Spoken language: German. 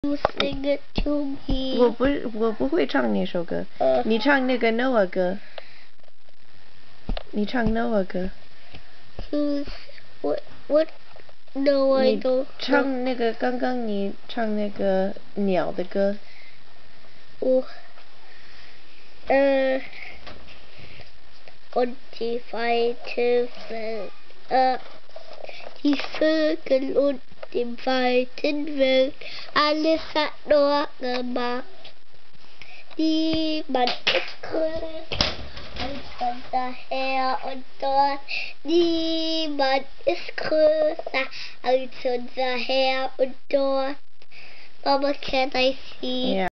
You sing it to me. 我不会唱那首歌。你唱那个 Noah 歌。你唱 Noah 歌。 What? No, I don't. 唱那个刚刚你唱那个鸟的歌。 Und die weite Welt, die Vögel und im weiten Welt, alles hat nur gemacht. Niemand ist größer als unser Herr und dort. Niemand ist größer als unser Herr und dort. Mama, can I see? Yeah.